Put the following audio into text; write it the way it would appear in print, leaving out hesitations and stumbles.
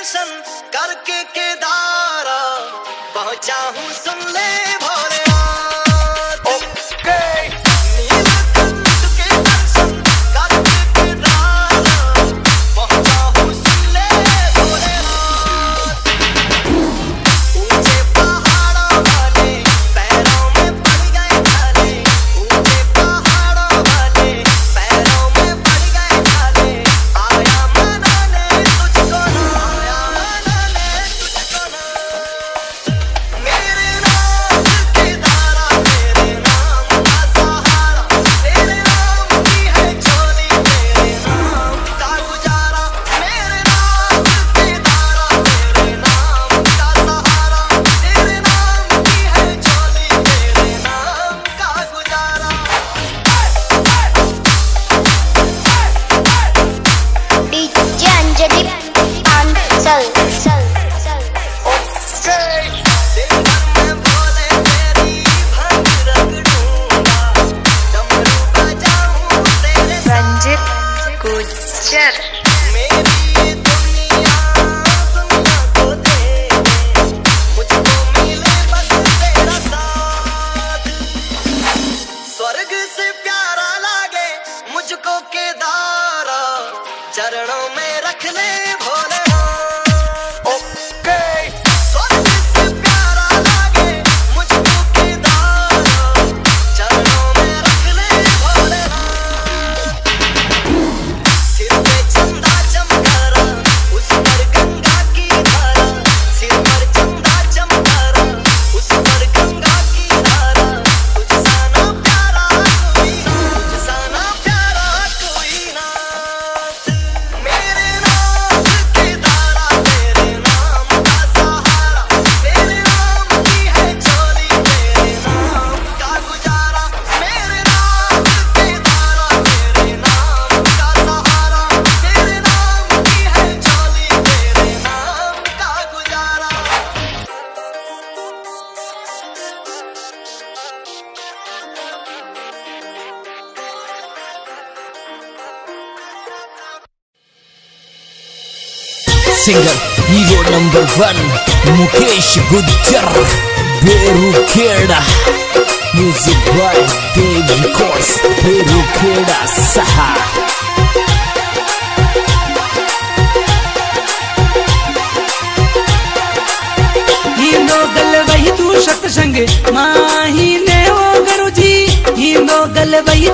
दर्शन करके केदारा पहुंचा हूँ, सुन ले भोलेनाथ। ओके नीलकंठ के दर्शन करके केदारा पहुंचा हूँ, सुन ले भोलेनाथ। ऊंचे पहाड़ों वाले पैरों में पड़ गए छाले, ऊंचे पहाड़ों वाले पैरों में पड़ गए छाले। आया मनाने तुझको ना, आया मनाने तुझको ना। मेरे नाम केदारा, तेरे नाम का सहारा, तेरे नाम की है झोली, तेरे नाम का गुजारा। मेरे नाम केदारा, तेरे नाम का सहारा, तेरे नाम की है झोली, तेरे नाम का गुजारा। DJ Anjali Ansal. दिन भर में भोले तेरी भंग रगड़ूंगा, डमरू बजाऊं तेरे साथ। रंजित गुज्जर मेरी ये दुनिया को दे दे, मुझको मिले बस तेरा साथ। स्वर्ग से प्यारा लागे मुझको केदारा, चरणों में रख ले भोलेनाथ। ओके स्वर्ग से प्यारा लागे मुझको केदारा, चरणों में रख ले भोलेनाथ। सिर पे चंदा चमका रहा, उस पर गंगा की धारा, सिर पर चंदा चमका रहा, उस पर गंगा की धारा। तुझसा ना प्यारा कोई ना, तुझसा ना प्यारा कोई ना। मेरे नाम केदारा, तेरे नाम का सहारा, तेरे नाम की है झोली, तेरे नाम का गुजारा। मेरे नाम केदारा, तेरे नाम का सहारा, तेरे नाम की है झोली, तेरे नाम का गुजारा। Singer hero number 1 Mukesh Gujjar Berukheda, music by Dev records Berukheda सहा। हिंदो गल वही तू सत्संग माही ने ओ गुरु जी, हिंदो गल वही